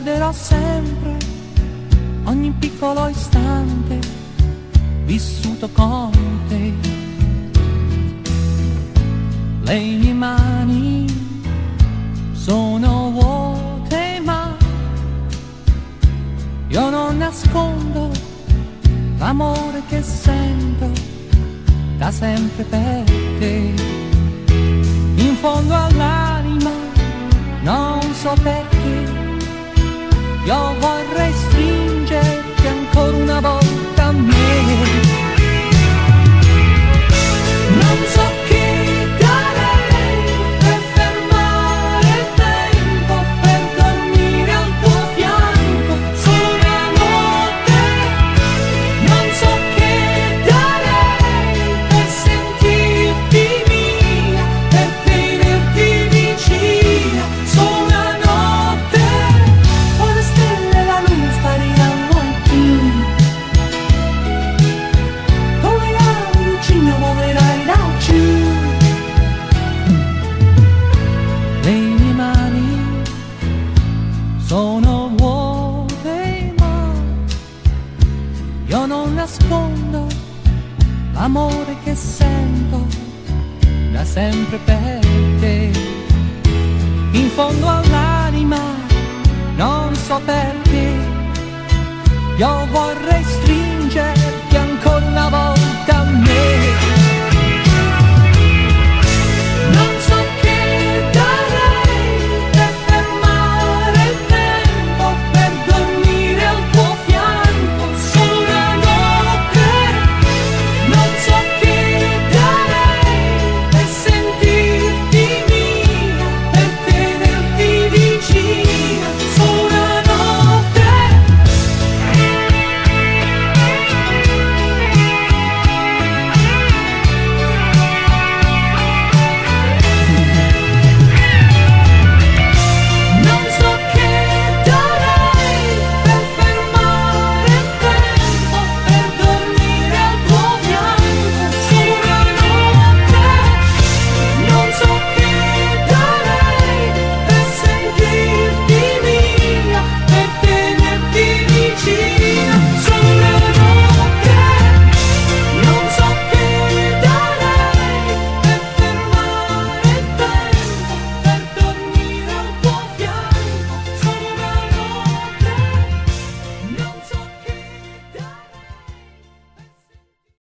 ricorderò sempre ogni piccolo istante vissuto con te. Le mie mani sono vuote, ma io non nascondo l'amore che sento da sempre per te. In fondo all'anima, non so perché, io vorrei stringerti ancora una volta a me. Non so che darei per fermare il tempo, per dormire al tuo fianco solo una notte. Non so che darei per sentirti mia, per tenerti vicina solo una notte. Poi le stelle e la luna spariranno mai più. Con le ali vicino volerai laggiù. Le mie mani sono vuote, ma io non nascondo l'amore che sento da sempre per te. In fondo all'anima, non so perché, io vorrei stringere